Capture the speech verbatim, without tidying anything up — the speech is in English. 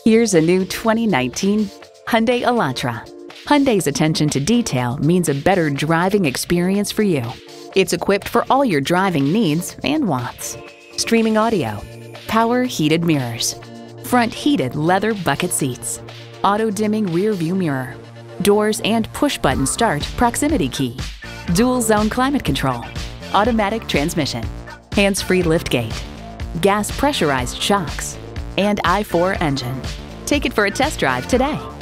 Here's a new twenty nineteen Hyundai Elantra. Hyundai's attention to detail means a better driving experience for you. It's equipped for all your driving needs and wants. Streaming audio, power heated mirrors, front heated leather bucket seats, auto dimming rear view mirror, doors and push button start proximity key, dual zone climate control, automatic transmission, hands-free liftgate, gas pressurized shocks, and I four engine. Take it for a test drive today.